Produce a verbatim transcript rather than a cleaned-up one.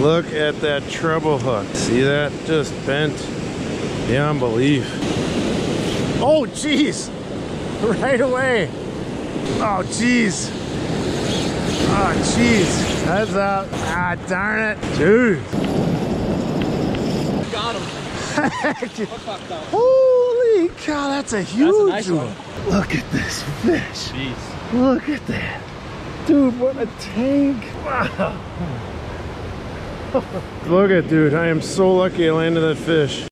Look at that treble hook. See that? Just bent beyond belief. Oh, jeez. Right away. Oh, jeez. Oh, jeez. Heads up. Ah, darn it. Dude. Got him. Holy cow, that's a huge that's a nice one. one. Look at this fish. Jeez. Look at that. Dude, what a tank. Wow. Look at, dude, I am so lucky I landed that fish.